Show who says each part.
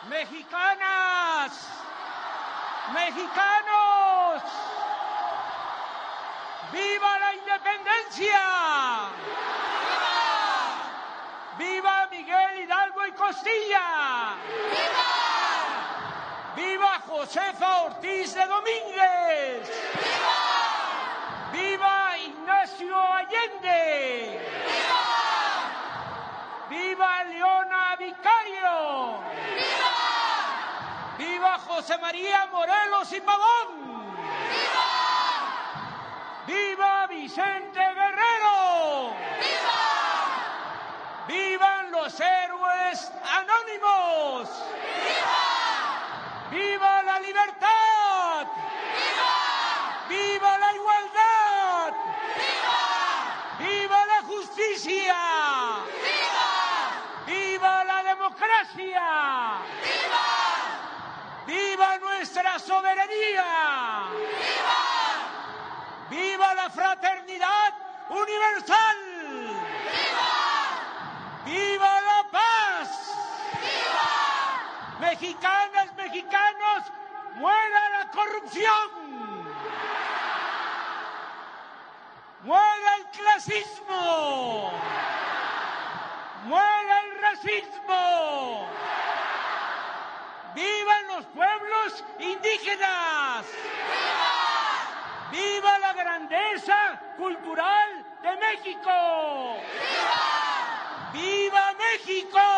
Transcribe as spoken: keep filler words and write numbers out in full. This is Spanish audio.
Speaker 1: Mexicanas, mexicanos, ¡viva la independencia! ¡Viva! ¡Viva Miguel Hidalgo y Costilla! ¡Viva! ¡Viva Josefa Ortiz de Domínguez! ¡Viva! ¡Viva Ignacio Allende! ¡Viva! ¡Viva Leona Vicario! ¡Viva! ¡Viva José María Morelos y Pavón! ¡Viva! ¡Viva Vicente Guerrero! ¡Viva! ¡Vivan los héroes anónimos! ¡Viva! ¡Viva la libertad! ¡Viva! ¡Viva la igualdad! ¡Viva! ¡Viva la justicia! ¡Viva! ¡Viva la democracia! ¡Viva! ¡Viva nuestra soberanía! ¡Viva! ¡Viva la fraternidad universal! ¡Viva! ¡Viva la paz! ¡Viva! Mexicanas, mexicanos, ¡muera la corrupción! ¡Muera el clasismo! ¡Muera el racismo! ¡Vivan los pueblos indígenas! ¡Viva! ¡Viva la grandeza cultural de México! ¡Viva! ¡Viva México!